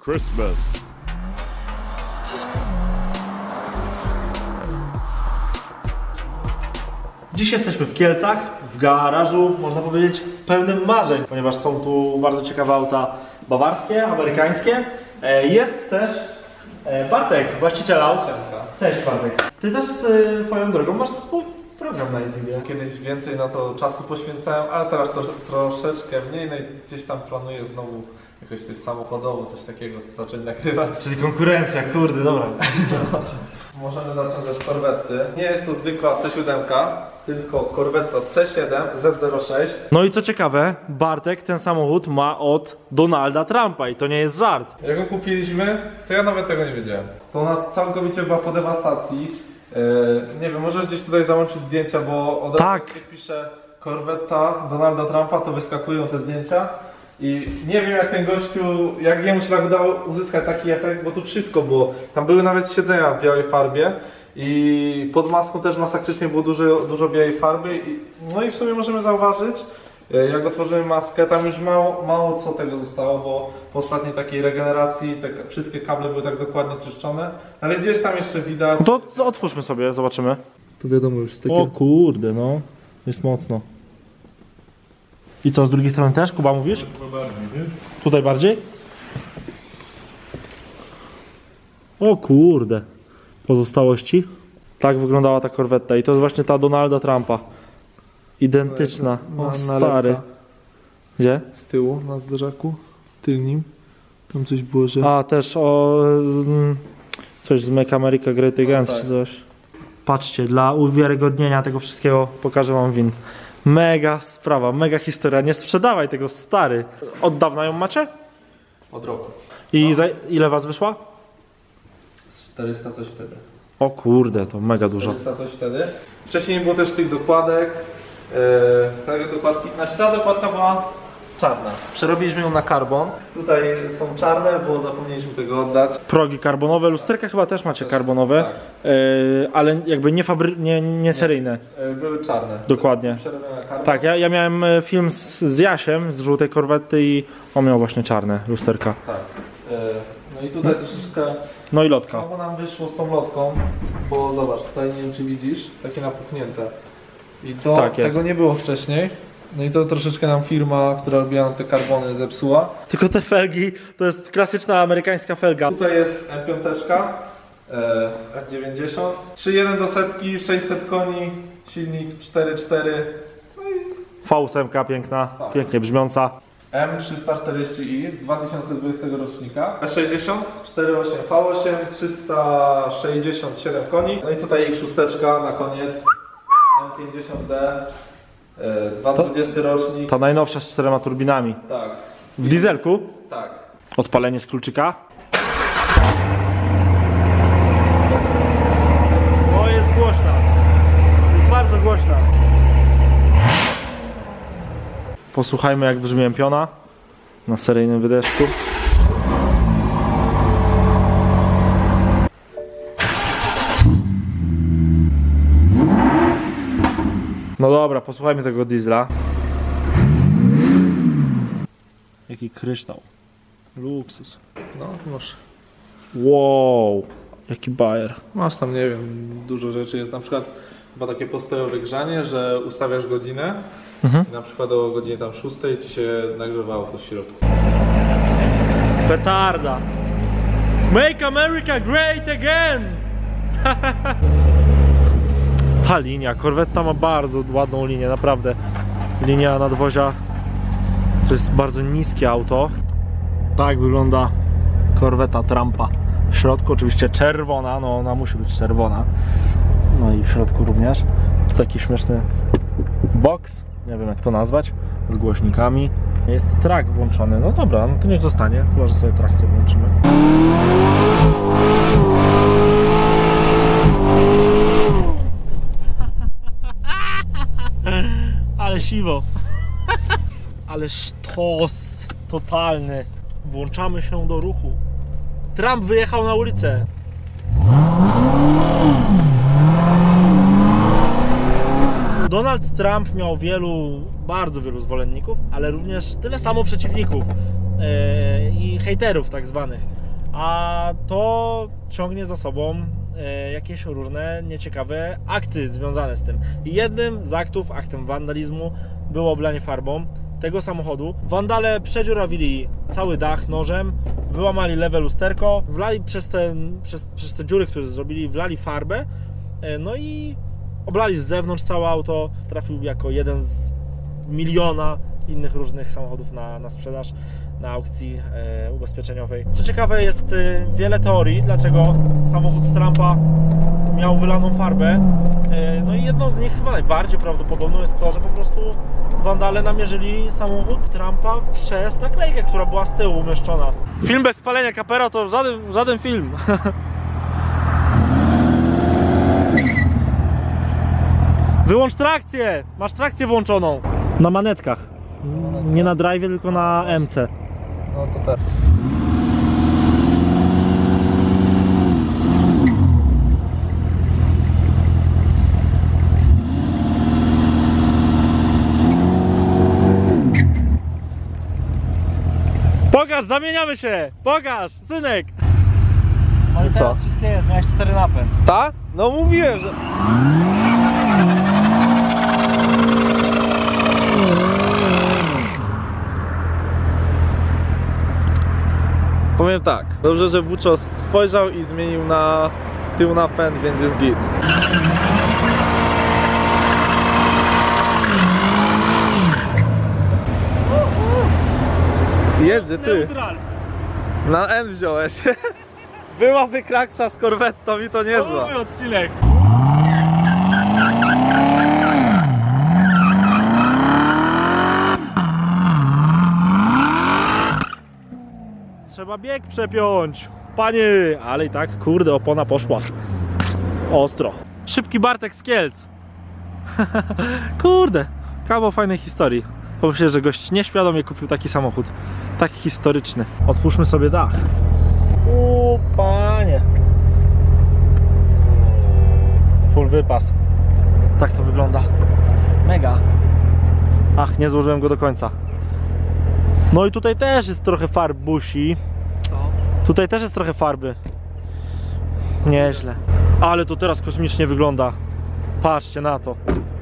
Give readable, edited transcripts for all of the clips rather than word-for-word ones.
Christmas. Dziś jesteśmy w Kielcach, w garażu, można powiedzieć, pełnym marzeń, ponieważ są tu bardzo ciekawe auta bawarskie, amerykańskie. Jest też Bartek, właściciel aut. Cześć Bartek. Ty też swoją drogą masz swój program na YouTubie. Kiedyś więcej na to czasu poświęcałem, ale teraz to troszeczkę mniej, no i gdzieś tam planuję znowu jakoś coś samochodowo, coś takiego zacząć nagrywać. Czyli konkurencja, kurde, dobra. Możemy zacząć od Corvetty. Nie jest to zwykła C7, tylko Corvetta C7 Z06. No i co ciekawe, Bartek ten samochód ma od Donalda Trumpa i to nie jest żart. Jak go kupiliśmy, to ja nawet tego nie wiedziałem. To ona całkowicie była po dewastacji. Nie wiem, możesz gdzieś tutaj załączyć zdjęcia, bo od razu jak pisze Corvetta Donalda Trumpa, to wyskakują te zdjęcia. I nie wiem jak ten gościu, jak jemu się tak udało uzyskać taki efekt, bo tu wszystko było. Tam były nawet siedzenia w białej farbie i pod maską też masakrycznie było dużo białej farby. No i w sumie możemy zauważyć, jak otworzymy maskę, tam już mało co tego zostało, bo po ostatniej takiej regeneracji te wszystkie kable były tak dokładnie czyszczone, ale gdzieś tam jeszcze widać. To otwórzmy sobie, zobaczymy. Tu wiadomo już takie... O kurde, no, jest mocno. I co, z drugiej strony też, Kuba, mówisz? Tutaj bardziej? O kurde, pozostałości. Tak wyglądała ta Corvetta i to jest właśnie ta Donalda Trumpa. Identyczna, o stary. Gdzie? Z tyłu, na zderzaku tylnim. Tam coś było, że... A, też coś z Make America Great Again czy coś. Patrzcie, dla uwiarygodnienia tego wszystkiego pokażę wam win. Mega sprawa, mega historia. Nie sprzedawaj tego, stary. Od dawna ją macie? Od roku. I za ile was wyszła? 400 coś wtedy. O kurde, to mega dużo. 400 coś wtedy. Wcześniej nie było też tych dokładek. Ta dokładka była czarna. Przerobiliśmy ją na karbon. Tutaj są czarne, bo zapomnieliśmy tego oddać. Progi karbonowe, lusterka chyba też macie karbonowe, tak. Ale jakby nie seryjne. Były czarne. Dokładnie. Przerobione na karbon. Tak, ja miałem film z Jasiem, z żółtej Corvetty i on miał właśnie czarne lusterka. Tak. No i tutaj troszeczkę... No i lotka. Znowu nam wyszło z tą lotką, bo zobacz, tutaj nie wiem czy widzisz, takie napuchnięte. I to Tak jest. tego nie było wcześniej. No i to troszeczkę nam firma, która robiła nam te karbony, zepsuła. Tylko te felgi, to jest klasyczna amerykańska felga. Tutaj jest M5, F90, 3.1 do setki, 600 koni, silnik 4.4. No i V8 piękna, Tak. pięknie brzmiąca. M340i z 2020 rocznika, E60, 4.8 V8, 367 koni. No i tutaj X6 na koniec, M50D, 2020 rocznik. Ta najnowsza z 4 turbinami. Tak, W dieselku. tak. Odpalenie z kluczyka. O, jest głośna. Jest bardzo głośna. Posłuchajmy jak brzmi piona na seryjnym wydeszku. No dobra, posłuchajmy tego diesla. Jaki kryształ. Luksus. No, masz. Wow, jaki bajer. Masz tam, nie wiem, dużo rzeczy jest. Na przykład chyba takie postojowe grzanie, że ustawiasz godzinę i na przykład o godzinie tam 6 ci się nagrzewało to w środku. Petarda. Make America great again! Ta linia, Corvetta ma bardzo ładną linię, naprawdę. Linia nadwozia to jest bardzo niskie auto. Tak wygląda Corvetta Trumpa. W środku oczywiście czerwona, no ona musi być czerwona. No i w środku również. Tu taki śmieszny box, nie wiem jak to nazwać, z głośnikami. Jest track włączony, no dobra, no to niech zostanie, chyba że sobie trakcję włączymy. Ale siwo. Ale sztos totalny. Włączamy się do ruchu. Trump wyjechał na ulicę. Donald Trump miał bardzo wielu zwolenników, ale również tyle samo przeciwników. i hejterów tak zwanych. A to ciągnie za sobą jakieś różne nieciekawe akty związane z tym. I jednym z aktów, aktem wandalizmu, było oblanie farbą tego samochodu. Wandale przedziurawili cały dach nożem, wyłamali lewe lusterko, wlali przez te dziury, które zrobili, wlali farbę, no i oblali z zewnątrz całe auto. Trafił jako jeden z miliona innych różnych samochodów na sprzedaż, na aukcji ubezpieczeniowej. Co ciekawe, jest wiele teorii, dlaczego samochód Trumpa miał wylaną farbę. No i jedną z nich, chyba najbardziej prawdopodobną, jest to, że po prostu wandale namierzyli samochód Trumpa przez naklejkę, która była z tyłu umieszczona. Film bez spalenia kapera to żaden film. Wyłącz trakcję! Masz trakcję włączoną. Na manetkach. Nie na drive, tylko na MC. No to tak. Pokaż, zamieniamy się! Pokaż, synek! No i co? teraz wszystkie jest, miałeś 4 napęd. Ta? No mówiłem, że... Powiem tak, dobrze, że Buczos spojrzał i zmienił na tył napęd, więc jest git. Jedzie ty. Neutral. Na N wziąłeś. Byłaby kraksa z korwettą i to niezła. Mój odcinek. Trzeba bieg przepiąć. Panie, ale i tak, kurde, opona poszła. Ostro. Szybki Bartek z Kielc. Kurde, kawał fajnej historii. Pomyślę, że gość nieświadomie kupił taki samochód. Taki historyczny. Otwórzmy sobie dach. Panie. Full wypas. Tak to wygląda. Mega. Ach, nie złożyłem go do końca. No i tutaj też jest trochę farbusi. Co? Tutaj też jest trochę farby. Nieźle. Ale to teraz kosmicznie wygląda. Patrzcie na to.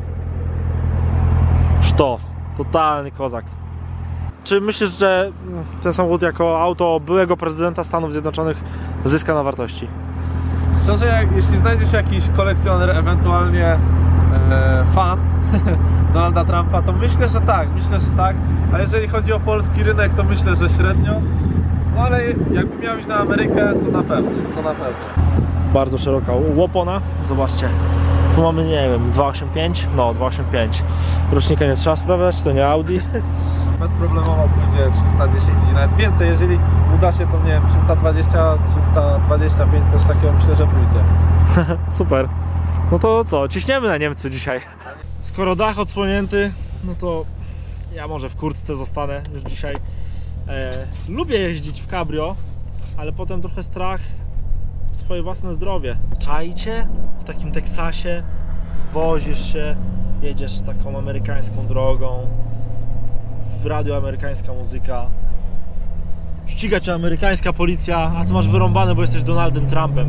Sztos. Totalny kozak. Czy myślisz, że ten samochód jako auto byłego prezydenta Stanów Zjednoczonych zyska na wartości? Szczerze, jeśli znajdzie się jakiś kolekcjoner, ewentualnie fan Donalda Trumpa, to myślę, że tak, a jeżeli chodzi o polski rynek, to myślę, że średnio, no ale jakby miał iść na Amerykę, to na pewno, Bardzo szeroka łopona, zobaczcie. Tu mamy, nie wiem, 285, no 285. Rocznika nie trzeba sprawdzać, to nie Audi. Bezproblemowo pójdzie 310 i nawet więcej, jeżeli uda się, to nie wiem, 320, 325, coś takiego myślę, że pójdzie. Super. No to co, ciśniemy na Niemcy dzisiaj. Skoro dach odsłonięty, no to ja może w kurtce zostanę już dzisiaj. Lubię jeździć w cabrio, ale potem trochę strach o swoje własne zdrowie. Czajcie? W takim Teksasie wozisz się, jedziesz taką amerykańską drogą, w radiu amerykańska muzyka, ściga cię amerykańska policja, a ty masz wyrąbane, bo jesteś Donaldem Trumpem.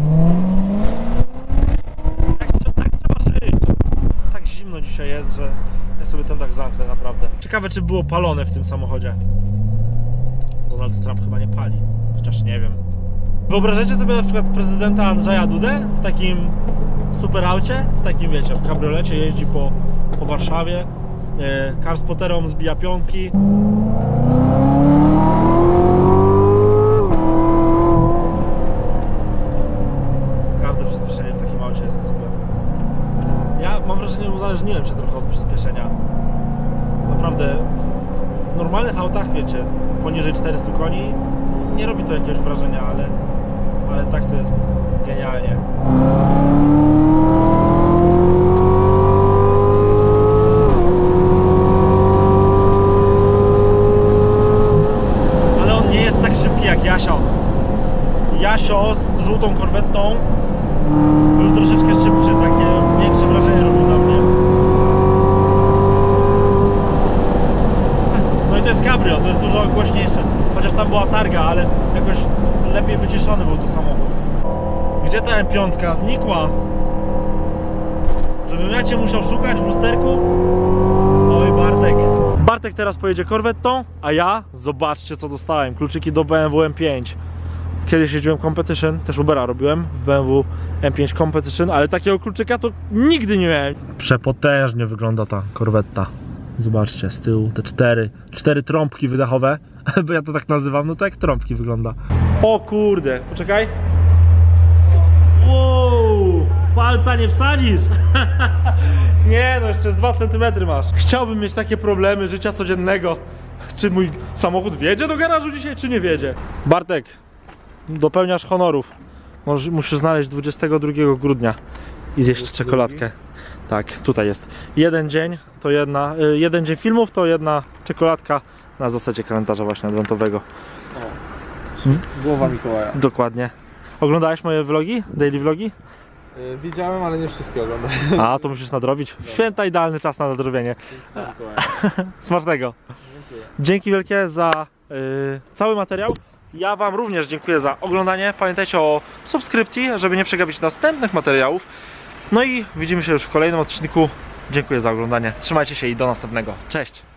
Tak trzeba żyć. Tak zimno dzisiaj jest, że ja sobie ten dach zamknę, naprawdę. Ciekawe, czy było palone w tym samochodzie. Donald Trump chyba nie pali, chociaż nie wiem. Wyobrażacie sobie na przykład prezydenta Andrzeja Dudę w takim super aucie, w takim, wiecie, w kabriolecie jeździ po Warszawie, Karspoterom zbija piątki. Każde przyspieszenie w takim aucie jest super. Ja mam wrażenie, że uzależniłem się trochę od przyspieszenia. Naprawdę, w normalnych autach, wiecie, poniżej 400 koni nie robi to jakiegoś wrażenia, ale tak to jest genialnie. Ale on nie jest tak szybki jak Jasio. Jasio z żółtą korwettą był troszeczkę szybszy, takie większe wrażenie robił na mnie. No i to jest cabrio, to jest dużo dużo głośniejsze. Chociaż tam była targa, ale jakoś lepiej wyciszony był tu samochód. Gdzie ta M5 znikła? Żebym ja cię musiał szukać w lusterku? Oj, Bartek. Bartek teraz pojedzie korwettą, a ja, zobaczcie co dostałem. Kluczyki do BMW M5. Kiedyś jeździłem Competition, też Ubera robiłem w BMW M5 Competition, ale takiego kluczyka to nigdy nie miałem. Przepotężnie wygląda ta korwetta. Zobaczcie, z tyłu te cztery trąbki wydechowe, bo ja to tak nazywam, no to jak trąbki wygląda. O kurde, poczekaj. Wow, palca nie wsadzisz. Nie no, jeszcze z 2 cm masz. Chciałbym mieć takie problemy życia codziennego. Czy mój samochód wjedzie do garażu dzisiaj, czy nie wjedzie? Bartek, dopełniasz honorów. Musisz znaleźć 22 grudnia i zjeść czekoladkę. Tak, tutaj jest. Jeden dzień filmów to jedna czekoladka na zasadzie kalendarza właśnie adwentowego. Głowa Mikołaja. Dokładnie. Oglądałeś moje vlogi? Daily vlogi? Widziałem, ale nie wszystkie oglądałem. A, to musisz nadrobić. Święta, idealny czas na nadrobienie. Smacznego. Dziękuję. Dzięki wielkie za cały materiał. Ja wam również dziękuję za oglądanie. Pamiętajcie o subskrypcji, żeby nie przegapić następnych materiałów. No i widzimy się już w kolejnym odcinku. Dziękuję za oglądanie. Trzymajcie się i do następnego. Cześć!